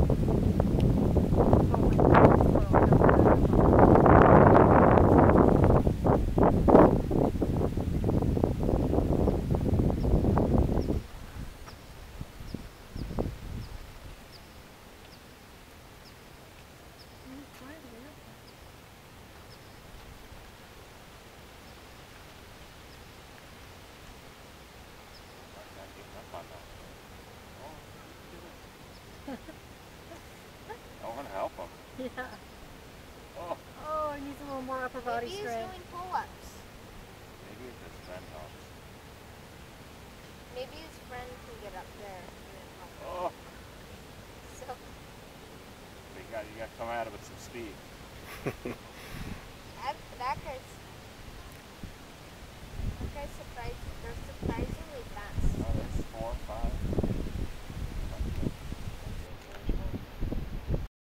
I want to help him. Yeah. Oh. Oh, he needs a little more upper body Maybe strength. he's doing pull-ups. Maybe if his friend helps. Maybe his friend can get up there and then help him. Oh. So You got to come at it with some speed. that guy's surprisingly fast. Oh, that's 4 or 5.